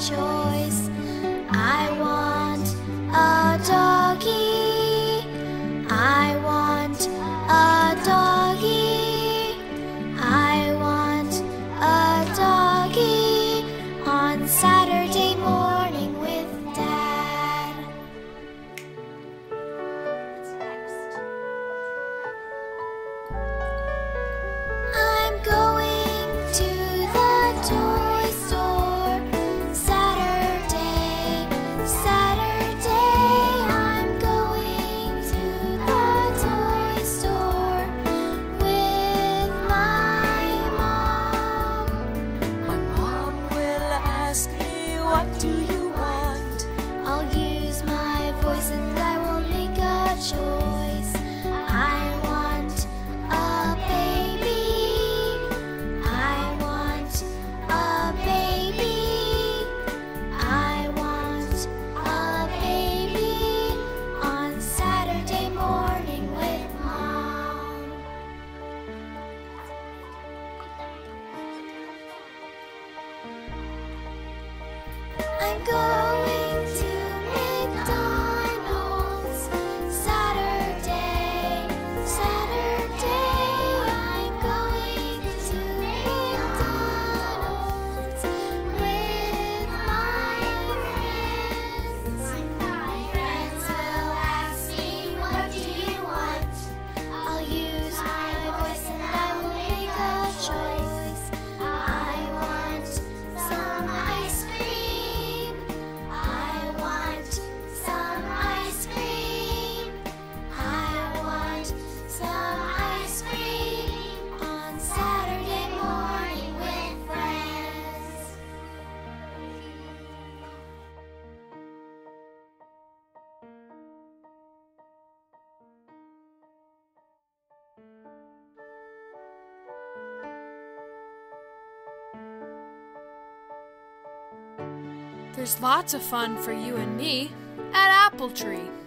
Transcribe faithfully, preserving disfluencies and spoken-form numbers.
choice. I want a doggy. I want a doggy. I want a doggy on Saturday morning with Dad. I'm going to the toy store Saturday, Saturday. I'm going to the toy store with my mom. My mom will ask me, what do you want? I'll use my voice and I will make a choice. I want a baby. I want a baby. I want a baby on Saturday morning with Mom. I'm going to McDonald's Saturday, Saturday. I'm going to McDonald's with my friends. My friends will ask me, what do you want? I'll use my voice and I will make a choice. I want some ice cream. I want some ice cream. I want some ice cream on Saturday morning with friends. There's lots of fun for you and me at Apple Tree.